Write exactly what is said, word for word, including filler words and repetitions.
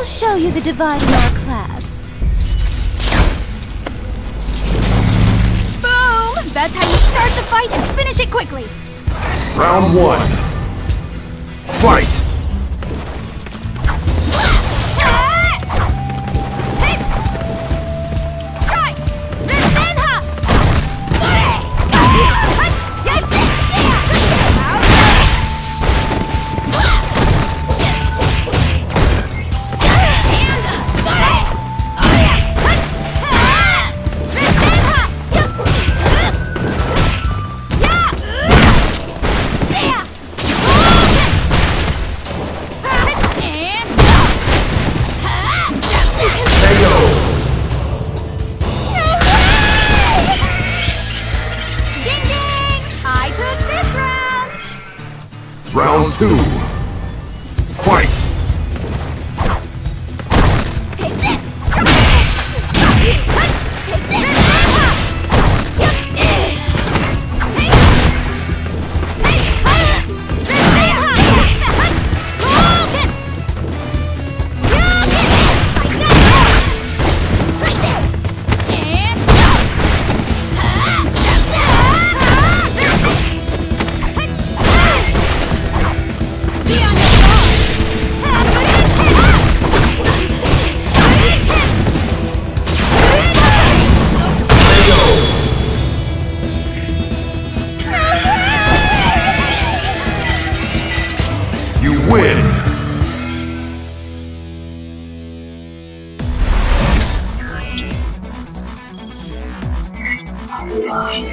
I'll show you the divide in our class. Boom! That's how you start the fight and finish it quickly. Round one. Fight! Round two. Fight! Take this! Take this! You win!